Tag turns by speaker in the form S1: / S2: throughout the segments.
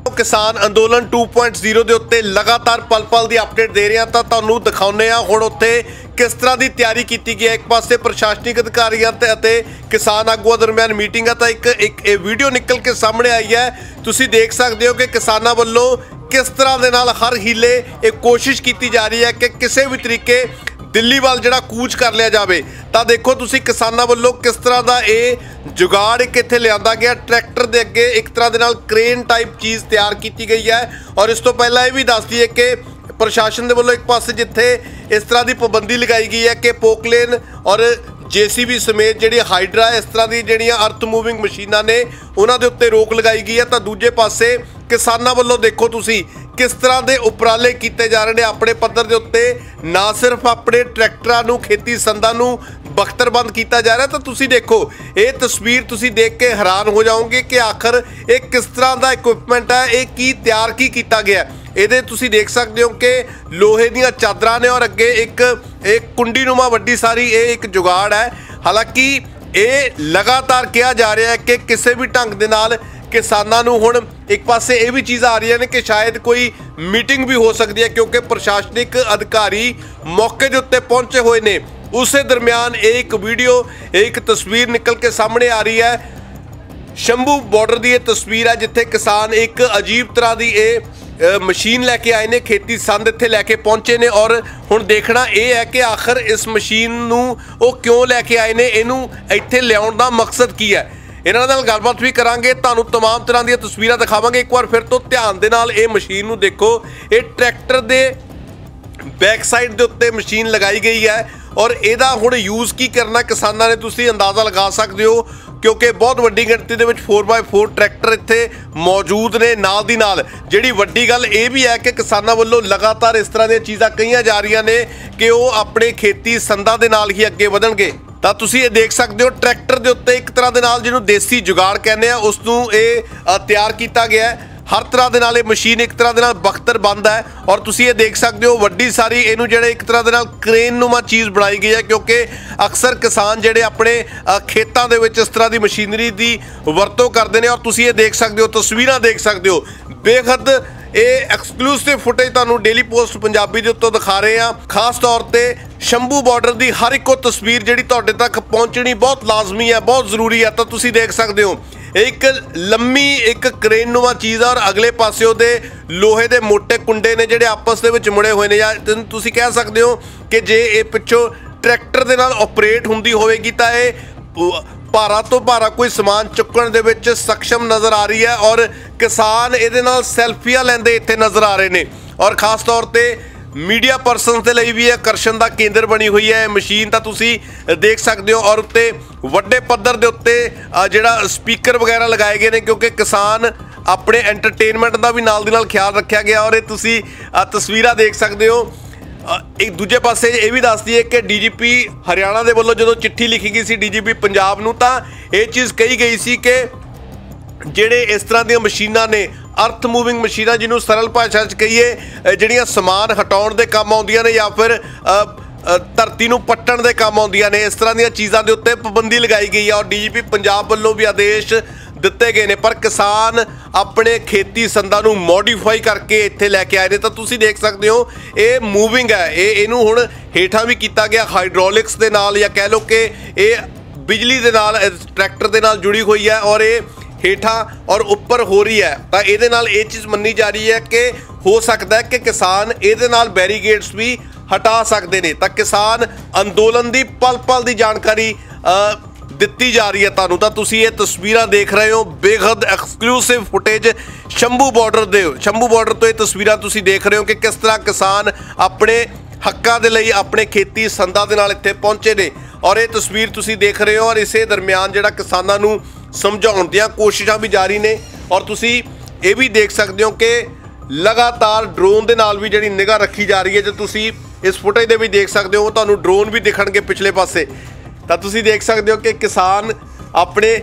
S1: किसान अंदोलन 2.0 ਦੇ ਉੱਤੇ लगातार पल-पल ਦੀ अपडेट दे रहे हैं ਤਾਂ ਤੁਹਾਨੂੰ ਦਿਖਾਉਂਦੇ ਆ ਹੁਣ ਉੱਥੇ किस तरह की तैयारी की गई है। एक पासे प्रशासनिक अधिकारियों ते किसान आगुआं दरम्यान मीटिंग है तो एक वीडियो निकल के सामने आई है। तुसीं देख सकते हो कि किसानों वालों किस तरह के नाल हर हीले एक कोशिश की जा रही है कि किसी भी तरीके दिल्ली वाल जिहड़ा कूच कर लिया जाए। तो देखो तुसीं किसानों वालों किस तरह का ये जुगाड़ एक इत्थे लिआंदा गया। ट्रैक्टर के अगे एक तरह के नाल क्रेन टाइप चीज़ तैयार की गई है। और इस तो पहला ये भी दस दईए कि प्रशासन के वालों एक पासे जिथे इस तरह की पाबंदी लगाई गई है कि पोकलेन और JCB समेत जी हाइड्रा इस तरह की जिहड़ियां अर्थ मूविंग मशीनां ने उन्हां दे उत्ते रोक लगाई गई है। तो दूजे पासे किसानों वालों देखो तुसीं किस तरह के उपराले किए जा रहे हैं अपने पद्धर के उत्ते। ना सिर्फ अपने ट्रैक्टरां नूं खेती संदां नूं बख्तरबंद किया जा रहा है। तो तुसीं देखो ये तस्वीर तुसीं देख के हैरान हो जाओगे कि आखिर ये किस तरह का इक्विपमेंट है, ये की तैयार की किया गया। ये तुसीं देख सकते हो कि लोहे दीयां चादरां ने और अगे एक कुंडीनुमा वड्डी सारी ये एक जुगाड़ है। हालांकि ये लगातार कहा जा रहा है कि किसी भी ढंग दे नाल किसानों नूं हुण एक पासे ये भी चीज़ आ रही है कि शायद कोई मीटिंग भी हो सकती है क्योंकि प्रशासनिक अधिकारी मौके के उत्ते पहुंचे हुए ने। उस दरम्यान एक वीडियो एक तस्वीर निकल के सामने आ रही है। शंभू बॉर्डर की यह तस्वीर है जिथे किसान एक अजीब तरह की ये मशीन लैके आए ने, खेती संद इत्थे लैके पहुंचे ने। और हुण देखना यह है कि आखिर इस मशीन नूं वो क्यों लैके आए ने, इनू इत्थे लियाउण दा मकसद की है। इन्हां नाल गलबात भी करांगे, तुहानूं तमाम तरह दी तस्वीरां दिखावांगे। एक बार फिर तो ध्यान दे नाल ये मशीन नूं देखो, ये ट्रैक्टर दे बैक साइड के उत्ते मशीन लगाई गई है और इहदा हुण यूज़ की करना किसानों ने तुसीं अंदाज़ा लगा सकते हो क्योंकि बहुत वड्डी गिणती दे विच 4x4 ट्रैक्टर इत्थे मौजूद ने। नाल दी नाल जिहड़ी वड्डी गल ये भी है कि किसानों वालों लगातार इस तरह दी चीज़ां कहीआं जा रही ने कि वो अपने खेती संदां दे नाल ही अगे वधणगे। तो तुसीं ये देख सकते हो ट्रैक्टर के उत्ते एक तरह के नाल जिहनूं देसी जुगाड़ कहने आ उसनूं ये तैयार किया गया है। हर तरह के नाल मशीन एक तरह के नाल बख्तर बंद है और तुसीं ये देख सकते हो वड्डी सारी इनू जिहड़े एक तरह के नाल क्रेन नुमा चीज़ बनाई गई है क्योंकि अक्सर किसान जिहड़े अपने खेतों के विच इस तरह की मशीनरी की वरतों करते हैं। और तुसीं ये देख सकते हो तस्वीरां देख सकते हो बेहद ये एक्सक्लूसिव फुटेज तुहानूं डेली पोस्ट पंजाबी दे उत्तों दिखा रहे हैं। खास तौर पर शंभू बॉर्डर की हर एक तस्वीर जिहड़ी तुहाडे तक पहुँचनी बहुत लाजमी है, बहुत जरूरी है। तो तुसीं देख सकते हो एक लंबी एक क्रेननुमा चीज़ है और अगले पासे ਉਹਦੇ लोहे के मोटे कुंडे ने ਜਿਹੜੇ आपस ਦੇ ਵਿੱਚ ਮੁੜੇ ਹੋਏ ਨੇ। ਜਾਂ ਤੁਸੀਂ ਕਹਿ ਸਕਦੇ ਹੋ ਕਿ ਜੇ ਇਹ ਪਿੱਛੋਂ ट्रैक्टर ਦੇ ਨਾਲ ਆਪਰੇਟ ਹੁੰਦੀ ਹੋਵੇਗੀ ਤਾਂ ਇਹ ਭਾਰਾ ਤੋਂ ਭਾਰਾ ਕੋਈ ਸਮਾਨ ਚੁੱਕਣ ਦੇ ਵਿੱਚ ਸક્ષਮ ਨਜ਼ਰ ਆ ਰਹੀ ਹੈ। और किसान ਇਹਦੇ ਨਾਲ ਸੈਲਫੀਆਂ ਲੈਂਦੇ ਇੱਥੇ ਨਜ਼ਰ ਆ ਰਹੇ ਨੇ। और खास तौर ਤੇ मीडिया परसन के लिए भी आकर्षण का केंद्र बनी हुई है मशीन। तो तुसी देख सकते हो और उत्ते वड्डे पद्धर के उत्ते जिहड़ा स्पीकर वगैरह लगाए गए हैं क्योंकि किसान अपने एंटरटेनमेंट का भी नाल दी नाल ख्याल रखा गया। और ये तुसी तस्वीरां देख सकते हो। एक दूजे पासे ये भी दस दईए कि DGP हरियाणा के वालों जो चिट्ठी लिखी गई सी DGP पंजाब नूं तां ये चीज़ कही गई सी कि ਜਿਹੜੇ इस तरह ਦੀਆਂ मशीनां ने अर्थ मूविंग मशीनां जिन्हों सरल भाषा च कहीए ਜਿਹੜੀਆਂ समान हटाउण दे काम आउंदियां ने या फिर धरती नूं पट्टण दे काम आउंदियां ने, इस तरह ਦੀਆਂ चीज़ां दे उत्ते पाबंदी लगाई गई है। और DGP पंजाब वालों भी आदेश दिते गए ने पर किसान अपने खेती संदां नूं मॉडिफाई करके इत्थे लैके आए ने। तो तुसीं देख सकते हो ये मूविंग है, इहनूं हुण हेठां भी किया गया हाइड्रोलिक्स दे नाल या कह लो कि ये बिजली दे नाल ट्रैक्टर दे नाल जुड़ी हुई है और ये हेठा और उपर हो रही है। तो ये नाल ये चीज़ मन्नी जा रही है कि हो सकता है कि किसान ये नाल बैरीगेड्स भी हटा सकते हैं। तो किसान अंदोलन की पल पल की जानकारी दिती जा रही है तुहानूं। तो तुसीं ये तस्वीरां देख रहे हो बेहद एक्सक्लूसिव फुटेज शंभू बॉर्डर तो ये तस्वीरां तुसीं देख रहे हो कि किस तरह किसान अपने हक्कां दे लई अपने खेती संदां दे नाल इत्थे पहुंचे ने। और ये तस्वीर तुसीं देख रहे हो और इस दरम्यान जिहड़ा किसानां नूं समझाउण दीआं कोशिशां भी जारी ने। और तुसीं ये भी देख सकते हो कि लगातार ड्रोन दे नाल भी जिहड़ी निगाह रखी जा रही है। जो तुसीं इस फुटेज दे भी देख सकते हो तुहानूं ड्रोन भी दिखणगे पिछले पासे। तो तुसीं देख सकते हो कि किसान अपने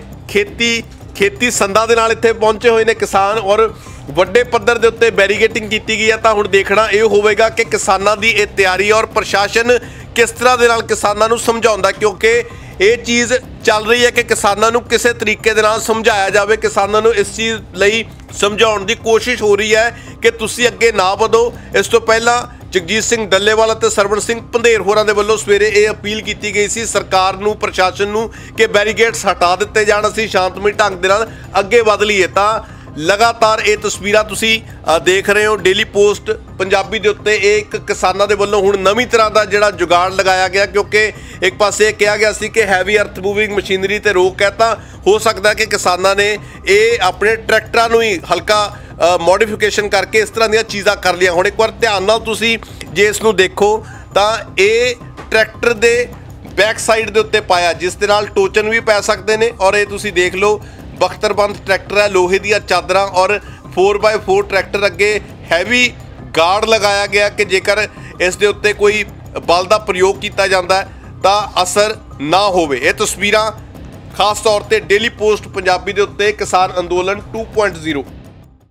S1: खेती संदां दे नाल इत्थे पहुंचे हुए ने किसान और ਵੱਡੇ पद्धर के उत्ते बैरीगेटिंग की गई है। तो हुण देखना ये होवेगा कि किसानों की ये तैयारी और प्रशासन किस तरह के नाल किसानों नूं समझाउंदा क्योंकि ਇਹ ਚੀਜ਼ ਚੱਲ ਰਹੀ ਹੈ ਕਿ ਕਿਸਾਨਾਂ ਨੂੰ ਕਿਸੇ ਤਰੀਕੇ ਦੇ ਨਾਲ ਸਮਝਾਇਆ ਜਾਵੇ, ਕਿਸਾਨਾਂ ਨੂੰ ਇਸ ਚੀਜ਼ ਲਈ ਸਮਝਾਉਣ ਦੀ ਕੋਸ਼ਿਸ਼ ਹੋ ਰਹੀ ਹੈ ਕਿ ਤੁਸੀਂ ਅੱਗੇ ਨਾ ਵਧੋ। ਇਸ ਤੋਂ ਪਹਿਲਾਂ ਜਗਜੀਤ ਸਿੰਘ ਡੱਲੇਵਾਲ ਅਤੇ ਸਰਵਣ ਸਿੰਘ ਪੰਧੇਰ ਹੋਰਾਂ ਦੇ ਵੱਲੋਂ ਸਵੇਰੇ ਇਹ ਅਪੀਲ ਕੀਤੀ ਗਈ ਸੀ ਸਰਕਾਰ ਨੂੰ, ਪ੍ਰਸ਼ਾਸਨ ਨੂੰ ਕਿ ਬੈਰੀਗੇਡਸ ਹਟਾ ਦਿੱਤੇ ਜਾਣ, ਅਸੀਂ ਸ਼ਾਂਤਮਈ ਢੰਗ ਦੇ ਨਾਲ ਅੱਗੇ ਵਧ ਲਈਏ। ਤਾਂ ਲਗਾਤਾਰ ਇਹ ਤਸਵੀਰਾਂ ਤੁਸੀਂ ਦੇਖ ਰਹੇ ਹੋ ਡੇਲੀ ਪੋਸਟ ਪੰਜਾਬੀ ਦੇ ਉੱਤੇ। ਇਹ ਇੱਕ ਕਿਸਾਨਾਂ ਦੇ ਵੱਲੋਂ ਹੁਣ ਨਵੀਂ ਤਰ੍ਹਾਂ ਦਾ ਜਿਹੜਾ ਜੁਗਾੜ ਲਗਾਇਆ ਗਿਆ, ਕਿਉਂਕਿ ਇੱਕ ਪਾਸੇ ਇਹ ਕਿਹਾ ਗਿਆ ਸੀ ਕਿ ਹੈਵੀ ਅਰਥ ਮੂਵਿੰਗ ਮਸ਼ੀਨਰੀ ਤੇ ਰੋਕ ਹੈ, ਤਾਂ ਹੋ ਸਕਦਾ ਕਿ ਕਿਸਾਨਾਂ ਨੇ ਇਹ ਆਪਣੇ ਟਰੈਕਟਰਾਂ ਨੂੰ ਹੀ ਹਲਕਾ ਮੋਡੀਫਿਕੇਸ਼ਨ ਕਰਕੇ ਇਸ ਤਰ੍ਹਾਂ ਦੀਆਂ ਚੀਜ਼ਾਂ ਕਰ ਲਈਆਂ। ਹੁਣ ਇੱਕ ਵਾਰ ਧਿਆਨ ਨਾਲ ਤੁਸੀਂ ਜੇ ਇਸ ਨੂੰ ਦੇਖੋ ਤਾਂ ਇਹ ਟਰੈਕਟਰ ਦੇ ਬੈਕ ਸਾਈਡ ਦੇ ਉੱਤੇ ਪਾਇਆ, ਜਿਸ ਦੇ ਨਾਲ ਟੋਚਨ ਵੀ ਪੈ ਸਕਦੇ ਨੇ। ਔਰ ਇਹ ਤੁਸੀਂ ਦੇਖ ਲਓ ਬਖਤਰਬੰਦ ਟਰੈਕਟਰ ਹੈ, ਲੋਹੇ ਦੀਆਂ ਚਾਦਰਾਂ ਔਰ 4x4 ਟਰੈਕਟਰ ਅੱਗੇ ਹੈਵੀ ਗਾਰਡ ਲਗਾਇਆ ਗਿਆ ਕਿ ਜੇਕਰ ਇਸ ਦੇ ਉੱਤੇ ਕੋਈ ਬਲ ਦਾ ਪ੍ਰਯੋਗ ਕੀਤਾ ਜਾਂਦਾ ਤਾਂ ਅਸਰ ਨਾ ਹੋਵੇ। ਇਹ ਤਸਵੀਰਾਂ ਖਾਸ ਤੌਰ ਤੇ ਡੇਲੀ ਪੋਸਟ ਪੰਜਾਬੀ ਦੇ ਉੱਤੇ ਕਿਸਾਨ ਅੰਦੋਲਨ 2.0